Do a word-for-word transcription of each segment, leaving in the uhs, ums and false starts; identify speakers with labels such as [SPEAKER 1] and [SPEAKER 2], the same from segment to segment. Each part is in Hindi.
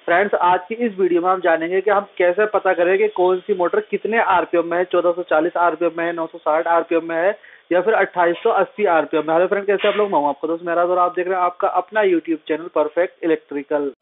[SPEAKER 1] फ्रेंड्स, आज की इस वीडियो में हम जानेंगे कि हम कैसे पता करें कि कौन सी मोटर कितने आरपीएम में है, चौदह सौ चालीस आरपीएम में है, नौ सौ साठ आरपीएम में है या फिर अट्ठाईस सौ अस्सी आरपीएम में। हेलो फ्रेंड, कैसे आप लोग? मैं हूं आपका दोस्त मेरा और आप देख रहे हैं आपका अपना यूट्यूब चैनल परफेक्ट इलेक्ट्रिकल।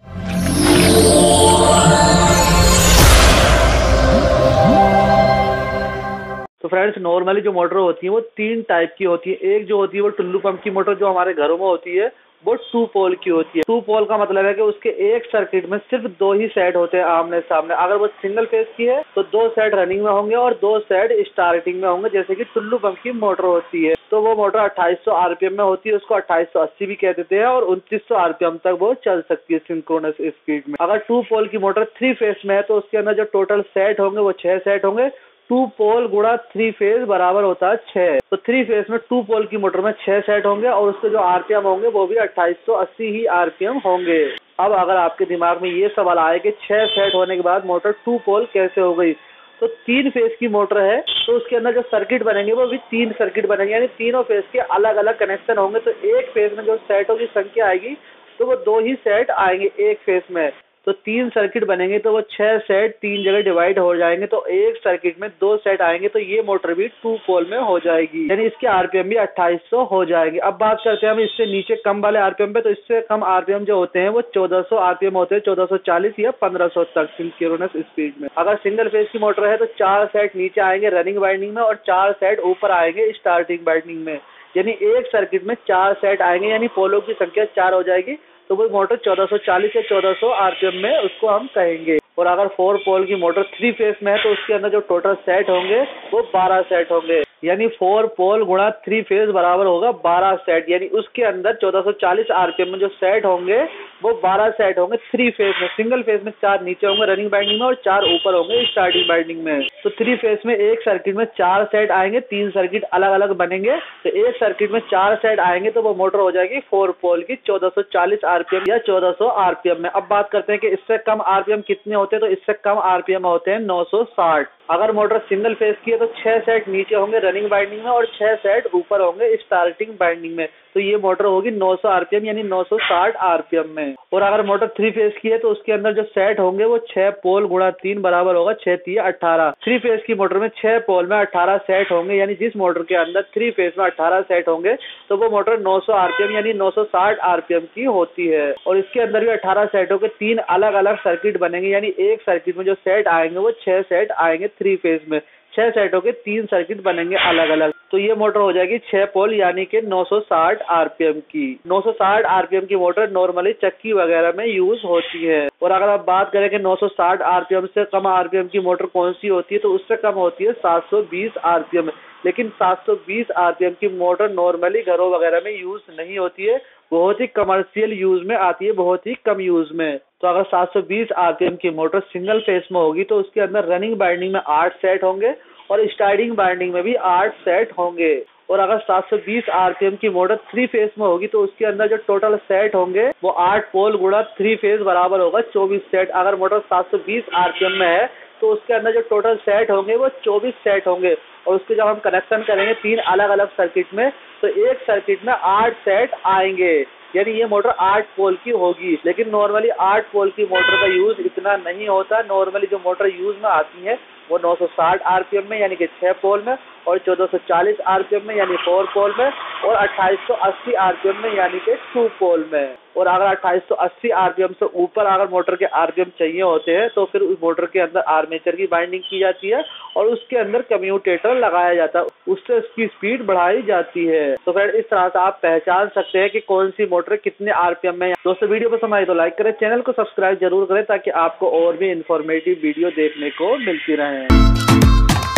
[SPEAKER 1] तो फ्रेंड्स, नॉर्मली जो मोटर होती है वो तीन टाइप की होती है। एक जो होती है वो टुल्लू पंप की मोटर जो हमारे घरों में होती है वो टू पोल की होती है। टू पोल का मतलब है कि उसके एक सर्किट में सिर्फ दो ही सेट होते हैं आमने सामने। अगर वो सिंगल फेज की है तो दो सेट रनिंग में होंगे और दो सेट स्टार्टिंग में होंगे, जैसे कि टुल्लू पंप की मोटर होती है। तो वो मोटर अट्ठाईस सौ आरपीएम में होती है, उसको अट्ठाईस सौ अस्सी भी कह देते हैं और उनतीस सौ आरपीएम तक वो चल सकती है सिंक्रोनस स्पीड में। अगर टू पोल की मोटर थ्री फेज में है तो उसके अंदर जो टोटल सेट होंगे वो छह सेट होंगे। टू पोल गुणा थ्री फेज बराबर होता है छह। तो थ्री फेज में टू पोल की मोटर में छह सेट होंगे और उसके जो आरपीएम होंगे वो भी अट्ठाईस सौ अस्सी ही आरपीएम होंगे। अब अगर आपके दिमाग में ये सवाल आए कि छह सेट होने के बाद मोटर टू पोल कैसे हो गई, तो तीन फेज की मोटर है तो उसके अंदर जो सर्किट बनेंगे वो भी तीन सर्किट बनेंगे, यानी तीनों फेज के अलग अलग कनेक्शन होंगे। तो एक फेज में जो सेटों की संख्या आएगी तो वो दो ही सेट आएंगे एक फेज में। तो तीन सर्किट बनेंगे तो वो छह सेट तीन जगह डिवाइड हो जाएंगे, तो एक सर्किट में दो सेट आएंगे। तो ये मोटर भी टू पोल में हो जाएगी, यानी इसके आरपीएम भी अट्ठाईस सौ हो जाएंगे। अब बात करते हैं हम इससे नीचे कम वाले आरपीएम पे। तो इससे कम आरपीएम जो होते हैं वो चौदह सौ आरपीएम होते हैं, चौदह सौ चालीस या पंद्रह सौ तक सिंक्रोनस स्पीड में। अगर सिंगल फेज की मोटर है तो चार सेट नीचे आएंगे रनिंग वाइंडिंग में और चार सेट ऊपर आएंगे स्टार्टिंग वाइंडिंग में, यानी एक सर्किट में चार सेट आएंगे, यानी पोलों की संख्या चार हो जाएगी। तो वो मोटर चौदह सौ चालीस या चौदह सौ आरपीएम में उसको हम कहेंगे। और अगर फोर पोल की मोटर थ्री फेज में है तो उसके अंदर जो टोटल सेट होंगे वो बारह सेट होंगे, यानी फोर पोल गुणा थ्री फेज बराबर होगा बारह सेट, यानी उसके अंदर चौदह सौ चालीस आरपीएम में जो सेट होंगे वो बारह सेट होंगे थ्री फेज में। सिंगल फेज में चार नीचे होंगे रनिंग बाइंडिंग में और चार ऊपर होंगे स्टार्टिंग बाइंडिंग में। तो थ्री फेज में एक सर्किट में चार सेट आएंगे, तीन सर्किट अलग अलग बनेंगे। तो एक सर्किट में चार सेट आएंगे तो वो मोटर हो जाएगी फोर पोल की चौदह सौ चालीस आरपीएम या चौदह सौ आरपीएम में। अब बात करते हैं कि इससे कम आरपीएम कितने होते हैं। तो इससे कम आरपीएम होते हैं नौ सौ साठ। अगर मोटर सिंगल फेज की है तो छह सेट नीचे होंगे रनिंग बाइंडिंग में और छह सेट ऊपर होंगे स्टार्टिंग बाइंडिंग में। तो ये मोटर होगी नौ सौ आरपीएम यानी नौ सौ साठ आरपीएम में। और अगर मोटर थ्री फेज की है तो उसके अंदर जो सेट होंगे वो छह पोल गुणा तीन बराबर होगा छह तीन अठारह। थ्री फेज की मोटर में छह पोल में अठारह सेट होंगे, यानी जिस मोटर के अंदर थ्री फेज में अठारह सेट होंगे तो वो मोटर नौ सौ आरपीएम यानी नौ सौ साठ आरपीएम की होती है। और इसके अंदर भी अठारह सेटों के तीन अलग अलग सर्किट बनेंगे, यानी एक सर्किट में जो सेट आएंगे वो छह सेट आएंगे थ्री फेज में। छह सेटों के तीन सर्किट बनेंगे अलग अलग। तो ये मोटर हो जाएगी छह पोल यानी कि नौ सौ साठ आरपीएम की। नौ सौ साठ आरपीएम की मोटर नॉर्मली चक्की वगैरह में यूज होती है। और अगर आप बात करें कि नौ सौ साठ आरपीएम से कम आरपीएम की मोटर कौन सी होती है, तो उससे कम होती है सात सौ बीस आरपीएम। लेकिन सात सौ बीस आरपीएम की मोटर नॉर्मली घरों वगैरह में यूज नहीं होती है, बहुत ही कमर्शियल यूज में आती है, बहुत ही कम यूज में। तो अगर सात सौ बीस आरपीएम की मोटर सिंगल फेज में होगी तो उसके अंदर रनिंग बाइंडिंग में आठ सेट होंगे और स्टार्टिंग बाइंडिंग में भी आठ सेट होंगे। और अगर सात सौ बीस आरपीएम की मोटर थ्री फेज में होगी तो उसके अंदर जो टोटल सेट होंगे वो आठ पोल गुणा थ्री फेज बराबर होगा चौबीस सेट। अगर मोटर सात सौ बीस आरपीएम में है तो उसके अंदर जो टोटल सेट होंगे वो चौबीस सेट होंगे। और उसके जब हम कनेक्शन करेंगे तीन अलग अलग सर्किट में तो एक सर्किट में आठ सेट आएंगे, यानी ये मोटर आठ पोल की होगी। लेकिन नॉर्मली आठ पोल की मोटर का यूज इतना नहीं होता। नॉर्मली जो मोटर यूज में आती है वो नौ सौ साठ आरपीएम में यानी कि छह पोल में और चौदह सौ चालीस आरपीएम में यानी फोर पोल में और अट्ठाईस सौ अस्सी आरपीएम में यानी कि टू पोल में। और अगर अट्ठाईस सौ अस्सी आरपीएम से ऊपर अगर मोटर के आरपीएम चाहिए होते हैं तो फिर उस मोटर के अंदर आर्मेचर की बाइंडिंग की जाती है और उसके अंदर कम्यूटेटर लगाया जाता है, उससे उसकी स्पीड बढ़ाई जाती है। तो फिर इस तरह से आप पहचान सकते हैं कि कौन सी मोटर कितने आरपीएम में। दोस्तों, वीडियो पसंद आई तो लाइक करें, चैनल को सब्सक्राइब जरूर करें ताकि आपको और भी इंफॉर्मेटिव वीडियो देखने को मिलती रहे।